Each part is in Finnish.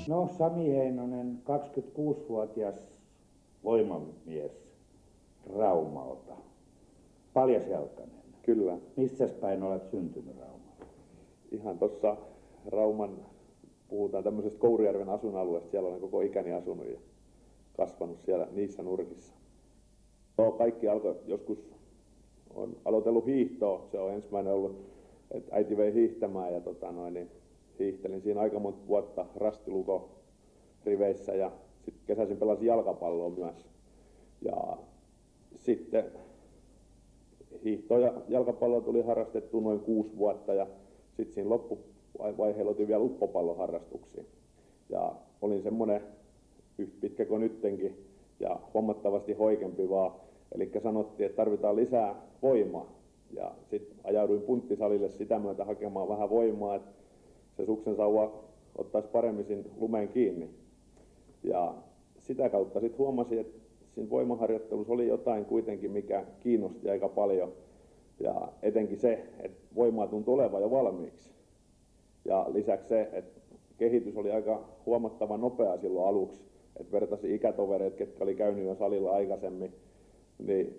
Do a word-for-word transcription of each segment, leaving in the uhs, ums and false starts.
No, Sami Heinonen, kaksikymmentäkuusivuotias voimamies Raumalta. Paljasjalkainen. Kyllä. Missäs päin olet syntynyt Raumalla? Ihan tuossa Rauman, puhutaan tämmöisestä Kourijärven asuinalueesta, siellä olen koko ikäni asunut ja kasvanut siellä niissä nurkissa. No, kaikki alkoi joskus, on aloitellut hiihtoa, se on ensimmäinen ollut, että äiti vei hiihtämään ja tota noin, niin hiihtelin siinä aika monta vuotta rastiluko riveissä ja sitten kesäisin pelasin jalkapalloa myös. Ja sitten hiihtoa ja jalkapalloa tuli harrastettu noin kuusi vuotta ja sitten siinä loppuvaiheella otin vielä uppopalloharrastuksia. Ja olin semmoinen yhtä pitkä kuin nyttenkin ja huomattavasti hoikempi vaan. Eli sanottiin, että tarvitaan lisää voimaa. Ja sitten ajauduin punttisalille sitä myötä hakemaan vähän voimaa, että se suksen sauva ottaisi paremmin siinä lumeen kiinni. Ja sitä kautta sitten huomasin, että siinä voimaharjoittelussa oli jotain kuitenkin, mikä kiinnosti aika paljon. Ja etenkin se, että voimaa tuntui olevan jo valmiiksi. Ja lisäksi se, että kehitys oli aika huomattavan nopea silloin aluksi. Että vertasin ikätovereet, ketkä oli käynyt jo salilla aikaisemmin, niin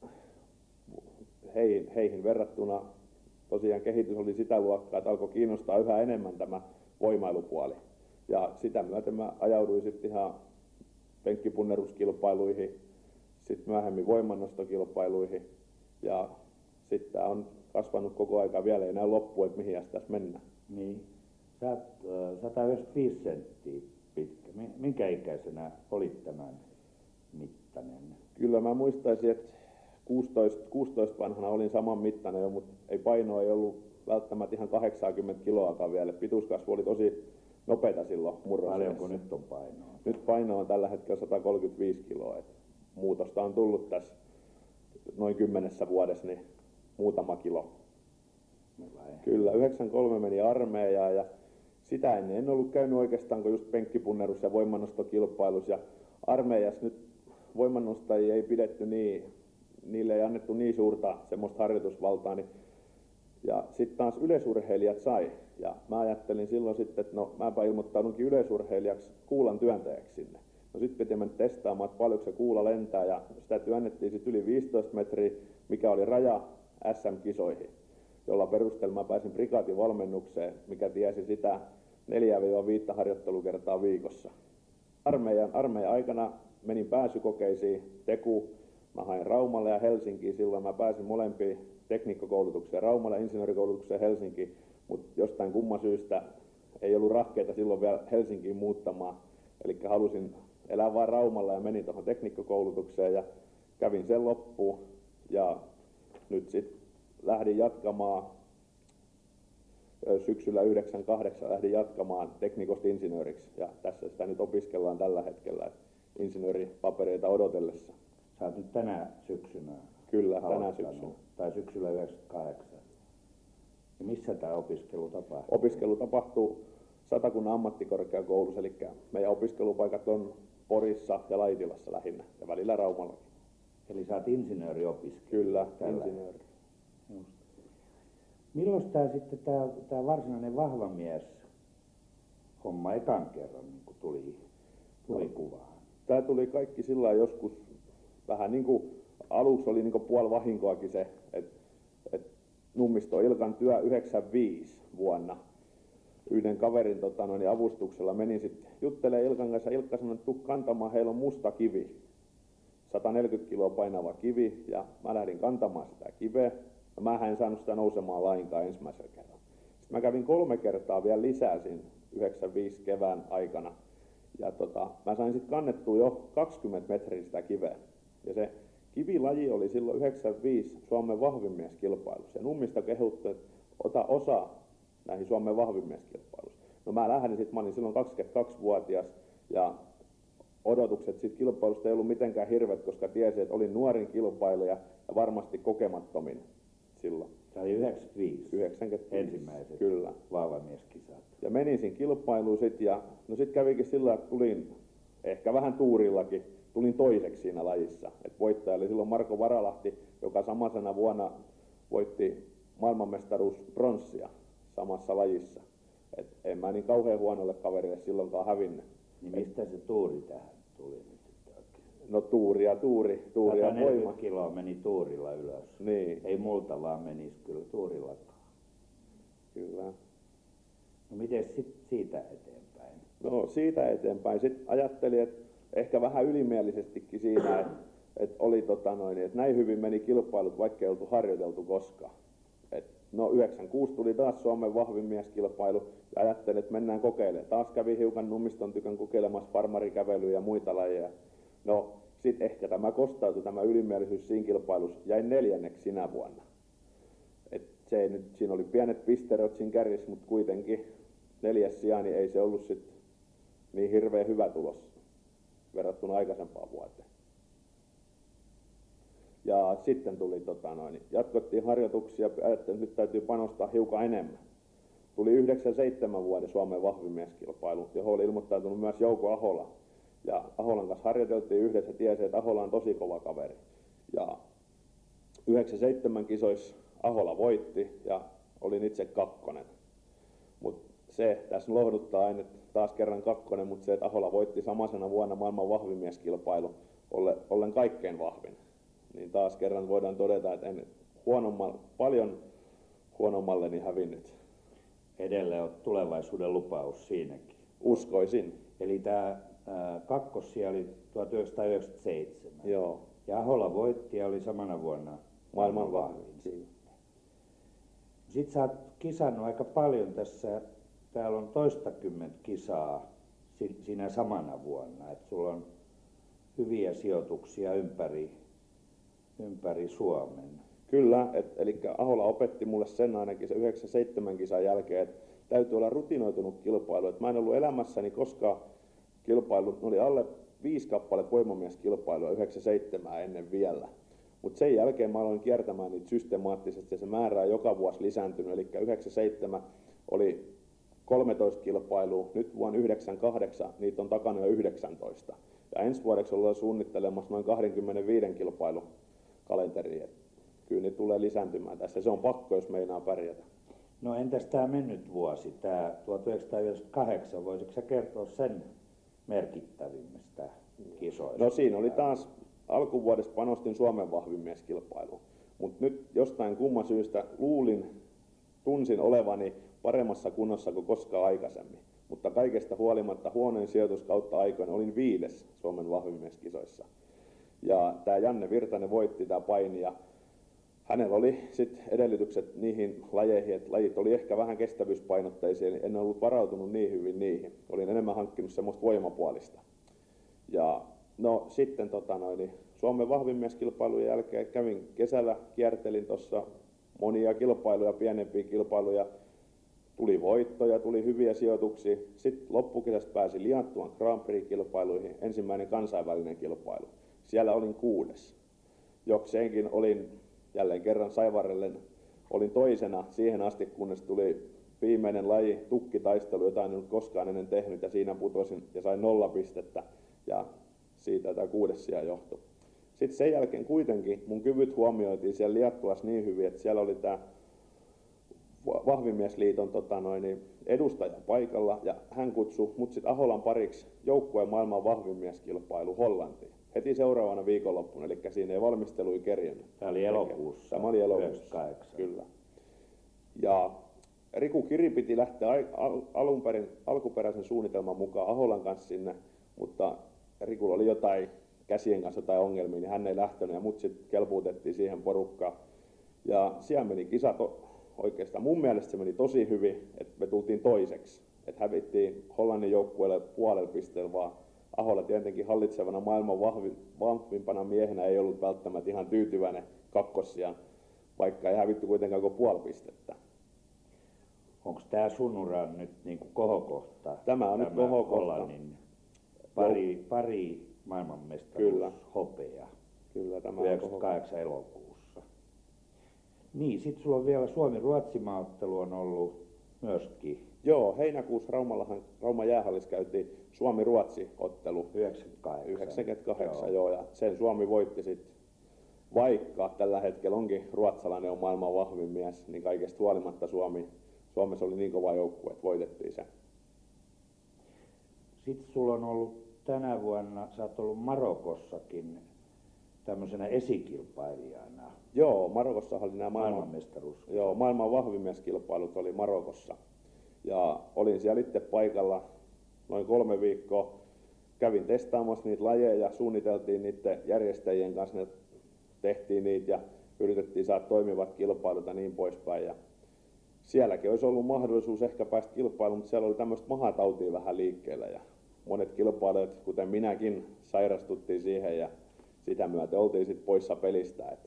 heihin, heihin verrattuna tosiaan kehitys oli sitä luokkaa, että alkoi kiinnostaa yhä enemmän tämä voimailupuoli. Ja sitä myöten mä ajauduin sitten ihan penkkipunneruskilpailuihin, sitten myöhemmin voimannostokilpailuihin. Ja sitten tämä on kasvanut koko aika vielä, ei näy loppu, että mihin tässä mennään. Niin. Sä oot äh, sata yhdeksänkymmentäviisi senttiä pitkä. Minkä ikäisenä olit tämän mittainen? Kyllä mä muistaisin, että kuusitoista, kuusitoista vanhana olin saman mittainen jo, mutta ei painoa ei ollut välttämättä ihan kahdeksankymmentä kiloakaan vielä. Pituuskasvu oli tosi nopeata silloin murrosiässä. Paljonko nyt on painoa? Nyt paino on tällä hetkellä sata kolmekymmentäviisi kiloa. Et muutosta on tullut tässä noin kymmenessä vuodessa niin muutama kilo. Vai? Kyllä, yhdeksänkymmentäkolme meni armeijaan ja sitä ennen en ollut käynyt oikeastaan kuin just penkkipunnerus- ja voimannostokilpailus. Ja armeijassa nyt voimannostajia ei pidetty niin, niille ei annettu niin suurta semmoista harjoitusvaltaa. Niin, ja sitten taas yleisurheilijat sai. Ja mä ajattelin silloin sitten, että no mäpä ilmoittaudunkin yleisurheilijaksi kuulan työntäjäksi sinne. No sitten piti mennä testaamaan, että paljonko se kuula lentää ja sitä työnnettiin sitten yli viisitoista metriä, mikä oli raja S M-kisoihin, jolla perusteella mä pääsin prikaatin valmennukseen, mikä tiesi sitä neljä viisi harjoittelukertaa viikossa. Armeijan, armeijan aikana menin pääsykokeisiin, Teku, mä hain Raumalle ja Helsinkiin, silloin mä pääsin molempiin teknikkokoulutukseen, Raumalle ja insinöörikoulutukseen Helsinkiin, mutta jostain kumman syystä ei ollut rahkeita silloin vielä Helsinkiin muuttamaan, eli halusin elää vain Raumalla ja menin tuohon teknikkokoulutukseen ja kävin sen loppuun ja nyt sitten lähdin jatkamaan syksyllä yhdeksänkymmentäkahdeksan lähdin jatkamaan teknikosta insinööriksi ja tässä sitä nyt opiskellaan tällä hetkellä insinööripapereita odotellessa. Sä oot nyt tänä syksynä? Kyllä, tänä syksynä. Tai syksyllä yhdeksänkymmentäkahdeksan. Ja missä tämä opiskelu tapahtuu? Opiskelu tapahtuu Satakunnan ammattikorkeakoulussa, eli meidän opiskelupaikat on Porissa ja Laitilassa lähinnä ja välillä Raumallakin. Eli sä oot insinööriopiskelija? Kyllä, insinööri. Just. Milloin tämä sitten tämä, tämä varsinainen vahva mies homma ekan kerran niin kuin tuli, tuli no, kuvaan? Tämä tuli kaikki sillä joskus vähän niin kuin aluksi oli niin kuin puoli vahinkoakin se, että, että Nummisto Ilkan työ yhdeksänkymmentäviisi vuonna yhden kaverin tota, noin, avustuksella menin sitten juttelemaan Ilkan kanssa. Ilkka sanoi, että tuu kantamaan, heillä on musta kivi, sata neljäkymmentä kiloa painava kivi ja mä lähdin kantamaan sitä kiveä. No, mä en saanut sitä nousemaan lainkaan ensimmäisellä kerralla. Sitten mä kävin kolme kertaa vielä lisää siinä yhdeksänkymmentäviisi kevään aikana. Ja tota, mä sain sitten kannettua jo kaksikymmentä metriä sitä kiveä. Ja se kivilaji oli silloin yhdeksänkymmentäviisi Suomen vahvimmieskilpailussa. Ja Nummisto kehutti, että ota osa näihin Suomen vahvimmieskilpailussa. No mä lähdin sitten, mä olin silloin kaksikymmentäkaksivuotias ja odotukset siitä kilpailusta ei ollut mitenkään hirvet, koska tiesin, että olin nuorin kilpailija ja varmasti kokemattomin silloin. Se oli yhdeksänkymmentäviisi. yhdeksänkymmentäviisi. Ensimmäiset kyllä. Vahvamieskisat. Ja menin siinä kilpailuun sitten ja no sitten kävikin sillä, että tulin ehkä vähän tuurillakin, tulin toiseksi siinä lajissa. Et voittaja oli silloin Marko Varalahti, joka samasena vuonna voitti maailmanmestaruus pronssia samassa lajissa. Et en mä niin kauhean huonolle kaverille silloinkaan hävinnyt. Niin mistä se tuuri tähän tuli nyt sitten oikein? No tuuri ja tuuri, tuuri ja voima. sataneljäkymmentä kiloa meni tuurilla ylös. Niin. Ei multa vaan menisi kyllä tuurillakaan. Kyllä. No miten sitten siitä eteenpäin? No siitä eteenpäin. Sitten ajattelin, että ehkä vähän ylimielisestikin siinä, että, että oli tota noin, että näin hyvin meni kilpailut, vaikka ei oltu harjoiteltu koskaan. Et no yhdeksänkymmentäkuusi tuli taas Suomen vahvin mieskilpailu ja ajattelin, että mennään kokeilemaan. Taas kävi hiukan Nummiston tykön kokeilemassa farmarikävelyä ja muita lajeja. No sitten ehkä tämä kostautui, tämä ylimielisyys siinä kilpailussa, jäi neljänneksi sinä vuonna. Et se ei nyt, siinä oli pienet pisterot siinä kärjessä, mutta kuitenkin neljäs sija, niin ei se ollut sit niin hirveän hyvä tulos verrattuna aikaisempaan vuoteen. Ja sitten tuli, tota noin, jatkottiin harjoituksia, ajattelin, että nyt täytyy panostaa hiukan enemmän. Tuli yhdeksänkymmentäseitsemän vuoden Suomen vahvin mieskilpailu, johon oli ilmoittautunut myös Jouko Ahola. Ja Aholan kanssa harjoiteltiin yhdessä ja tiesi, että Ahola on tosi kova kaveri. Ja yhdeksänkymmentäseitsemän kisoissa Ahola voitti ja olin itse kakkonen. Mut se tässä lohduttaa aina, että taas kerran kakkonen, mutta se, että Ahola voitti samaisena vuonna maailman vahvin mieskilpailu, ollen, ollen kaikkein vahvin. Niin taas kerran voidaan todeta, että en huonommalle, paljon huonommalleni hävinnyt. Edelleen on tulevaisuuden lupaus siinäkin. Uskoisin. Eli tämä kakkosia oli tuhatyhdeksänsataayhdeksänkymmentäseitsemän. Joo. Ja Ahola voitti ja oli samana vuonna Maailman vahvin. Sitten sä oot kisannut aika paljon tässä. Täällä on toistakymmentä kisaa siinä samana vuonna. Et sulla on hyviä sijoituksia ympäri, ympäri Suomen. Kyllä, et, eli Ahola opetti mulle sen ainakin se yhdeksänkymmentäseitsemän kisan jälkeen, että täytyy olla rutinoitunut kilpailu. Et mä en ollut elämässäni koskaan kilpailut, oli alle viisi kappaletta voimamieskilpailua yhdeksänkymmentäseitsemän ennen vielä. Mutta sen jälkeen mä aloin kiertämään niitä systemaattisesti ja se määrä on joka vuosi lisääntynyt. Eli yhdeksänkymmentäseitsemän oli kolmetoista kilpailua, nyt vuonna yhdeksänkymmentäkahdeksan niitä on takana jo yhdeksäntoista. Ja ensi vuodeksi ollaan suunnittelemassa noin kaksikymmentäviisi kilpailukalenteria. Kyllä niitä tulee lisääntymään tässä. Se on pakko, jos meinaa pärjätä. No entäs tämä mennyt vuosi, tämä tuhatyhdeksänsataayhdeksänkymmentäkahdeksan, voisitko sä kertoa sen merkittävimmistä kisoista? No siinä oli taas, alkuvuodesta panostin Suomen vahvin mieskilpailuun. Mutta nyt jostain kumman syystä luulin, tunsin olevani paremmassa kunnossa kuin koskaan aikaisemmin. Mutta kaikesta huolimatta huonoin sijoitus kautta aikoina olin viides Suomen vahvin mieskisoissa. Ja tämä Janne Virtanen voitti tämä paini ja hänellä oli sitten edellytykset niihin lajeihin, että lajit oli ehkä vähän kestävyyspainotteisia, eli en ollut varautunut niin hyvin niihin. Olin enemmän hankkinut semmoista voimapuolista. Ja no sitten tota noin, niin Suomen vahvin mieskilpailujen jälkeen kävin kesällä, kiertelin tuossa monia kilpailuja, pienempiä kilpailuja. Tuli voittoja, tuli hyviä sijoituksia. Sitten loppukesästä pääsin Liattuan Grand Prix-kilpailuihin, ensimmäinen kansainvälinen kilpailu. Siellä olin kuudes. Jokseenkin olin jälleen kerran saivarrellen, olin toisena siihen asti, kunnes tuli viimeinen laji, tukkitaistelu, jota en ollut koskaan ennen tehnyt, ja siinä putosin ja sain nolla pistettä, ja siitä tämä kuudes sija johtui. Sitten sen jälkeen kuitenkin mun kyvyt huomioitiin siellä Liattuassa niin hyvin, että siellä oli tämä Vahvimiesliiton tota noin, edustaja paikalla, ja hän kutsui mut sitten Aholan pariksi joukkueen maailman vahvimieskilpailu Hollantiin. Heti seuraavana viikonloppuna, eli siinä ei valmistelui kerjennyt. Tämä oli elokuussa. Tämä oli elokuussa, kyllä. Ja Riku Kiri piti lähteä alun perin, alkuperäisen suunnitelman mukaan Aholan kanssa sinne, mutta Rikulla oli jotain käsien kanssa tai ongelmia, niin hän ei lähtenyt ja mut sitten kelpuutettiin siihen porukkaan. Ja siellä meni kisat oikeastaan. Mun mielestä se meni tosi hyvin, että me tultiin toiseksi. Että hävittiin Hollannin joukkueelle puolella pisteellä, vaan Ahola tietenkin hallitsevana maailman vahvin, vahvimpana miehenä ei ollut välttämättä ihan tyytyväinen kakkossiaan, vaikka ei hävitty kuitenkaan kuin puoli pistettä. Onko tämä sun uran nyt niinku kohokohta? Tämä on tämä nyt kohokohta. Hollannin pari, pari maailmanmestaruus hopea. Kyllä, tämä yhdeksänkymmentäkahdeksan elokuussa. Niin, sitten sulla on vielä Suomi-Ruotsi-maaottelu on ollut myöskin. Joo, heinäkuussa Raumallahan, Rauman jäähallissa käytiin Suomi-Ruotsi-ottelu. yhdeksänkymmentäkahdeksan. yhdeksänkymmentäkahdeksan, joo. joo, ja sen Suomi voitti sitten. Vaikka tällä hetkellä onkin ruotsalainen on maailman vahvin mies, niin kaikesta huolimatta Suomi, Suomessa oli niin kova joukkue, että voitettiin se. Sitten sulla on ollut tänä vuonna, sä oot ollut Marokossakin tämmöisenä esikilpailijana. Joo, Marokossa oli nämä maailman, Maailmanmestaruus. joo, maailman vahvimieskilpailut oli Marokossa. Ja olin siellä itse paikalla noin kolme viikkoa. Kävin testaamassa niitä lajeja, suunniteltiin niiden järjestäjien kanssa, ne tehtiin niitä ja yritettiin saada toimivat kilpailut ja niin poispäin. Ja sielläkin olisi ollut mahdollisuus ehkä päästä kilpailuun, mutta siellä oli tämmöistä mahatautia vähän liikkeellä. Ja monet kilpailijat, kuten minäkin, sairastuttiin siihen ja sitä myöten oltiin sitten poissa pelistä. Et.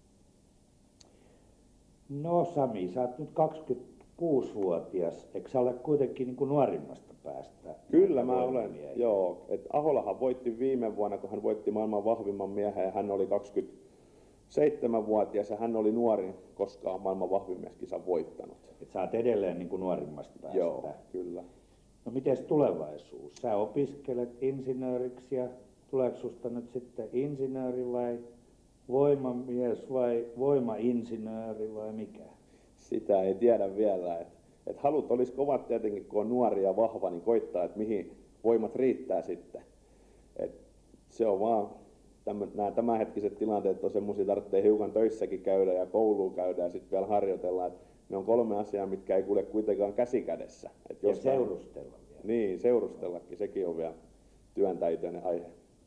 No Sami, sä oot nyt kaksikymmentäkuusivuotias, eikö sä ole kuitenkin niin kuin nuorimmasta päästä? Kyllä mä olen, joo. Et Aholahan voitti viime vuonna, kun hän voitti maailman vahvimman miehen ja hän oli kaksikymmentäseitsemänvuotias ja hän oli nuorin koskaan maailman vahvimieskisan voittanut. Et sä oot edelleen niin kuin nuorimmasta päästä? Joo, kyllä. No mites tulevaisuus? Sä opiskelet insinööriksi ja tuleeko susta nyt sitten insinööri vai voimamies vai voimainsinööri vai mikä? Sitä ei tiedä vielä. Et, et halut olisi kovat tietenkin, kun on nuori ja vahva, niin koittaa, että mihin voimat riittää sitten. Et se on vaan, nämä tämänhetkiset tilanteet on semmoisia, tarvitsee hiukan töissäkin käydä ja kouluun käydä ja sitten vielä harjoitella. Et ne on kolme asiaa, mitkä ei kulje kuitenkaan käsi kädessä. Et ja seurustella vielä. Niin, seurustellakin, sekin on vielä työntäyteinen aihe.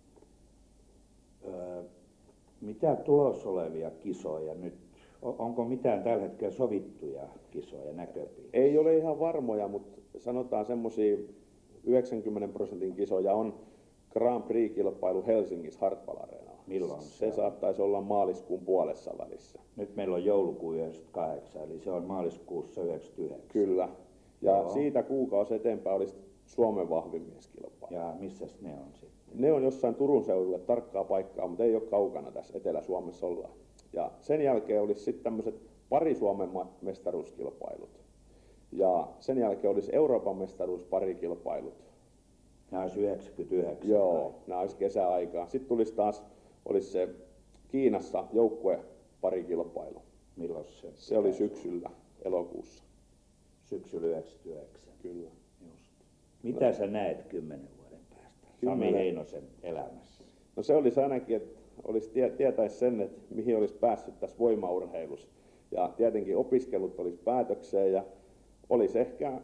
Öö, mitä tulos olevia kisoja nyt? Onko mitään tällä hetkellä sovittuja kisoja näköpiirissä? Ei ole ihan varmoja, mutta sanotaan semmoisia yhdeksänkymmentä prosentin kisoja on Grand Prix-kilpailu Helsingissä Hartwall-areenalla. Milloin se, se on? Saattaisi olla maaliskuun puolessa välissä. Nyt meillä on joulukuu yhdeksänkymmentäkahdeksan, eli se on maaliskuussa yhdeksänkymmentäyhdeksän. Kyllä. Ja Joo. siitä kuukausi eteenpäin olisi Suomen vahvimieskilpailu. Ja missäs ne on sitten? Ne on jossain Turun seudulle tarkkaa paikkaa, mutta ei ole kaukana tässä Etelä-Suomessa ollaan. Ja sen jälkeen olisi sitten tämmöiset pari Suomen mestaruuskilpailut. Ja sen jälkeen olisi Euroopan mestaruusparikilpailut. Nämä olisi yhdeksänkymmentäyhdeksän. Joo, vai? nämä olisi kesäaikaan. Sitten tulisi taas, olisi se Kiinassa joukkueparikilpailu. Milloin se? Se oli syksyllä, elokuussa. Syksyllä yhdeksänkymmentäyhdeksän. Kyllä. Just. Mitä no. sä näet kymmenen vuoden päästä Sami Kymmenen. Heinosen elämässä? No se olisi ainakin, että olisi tie, tietäisi sen, että mihin olisi päässyt tässä voimaurheilussa. Ja tietenkin opiskelut olisi päätökseen ja olisi ehkä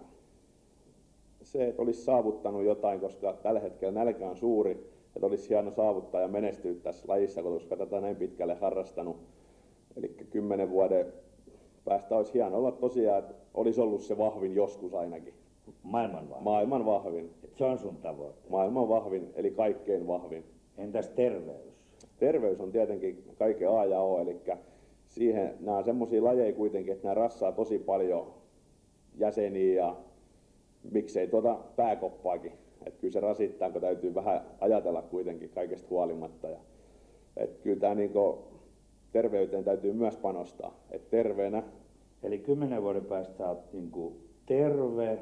se, että olisi saavuttanut jotain, koska tällä hetkellä nälkä on suuri, että olisi hieno saavuttaa ja menestyä tässä lajissa, koska tätä näin pitkälle harrastanut. Eli kymmenen vuoden päästä olisi hieno olla tosiaan, että olisi ollut se vahvin joskus ainakin. Maailman vahvin? Maailman vahvin. Et se on sun tavoite? Maailman vahvin, eli kaikkein vahvin. Entäs terveys? Terveys on tietenkin kaiken A ja O, eli siihen nämä on semmoisia lajeja kuitenkin, että nämä rassaa tosi paljon jäseniä ja miksei tuota pääkoppaakin. Että kyllä se rasittaa, kun täytyy vähän ajatella kuitenkin kaikesta huolimatta. Ja, että kyllä tämä niinku, terveyteen täytyy myös panostaa. Että terveenä. Eli kymmenen vuoden päästä olet niinku terve,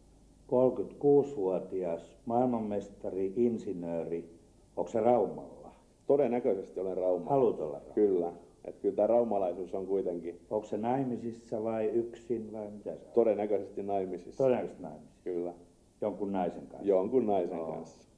kolmekymmentäkuusivuotias, maailmanmestari, insinööri. Onko se Raumalla? Todennäköisesti olen Raumalla. Haluat olla Raumalla? Kyllä. Että kyllä tämä raumalaisuus on kuitenkin. Onko se naimisissa vai yksin vai mitä se on? Todennäköisesti naimisissa. Todennäköisesti naimisissa? Kyllä. Jonkun naisen kanssa? Jonkun naisen Joo. kanssa.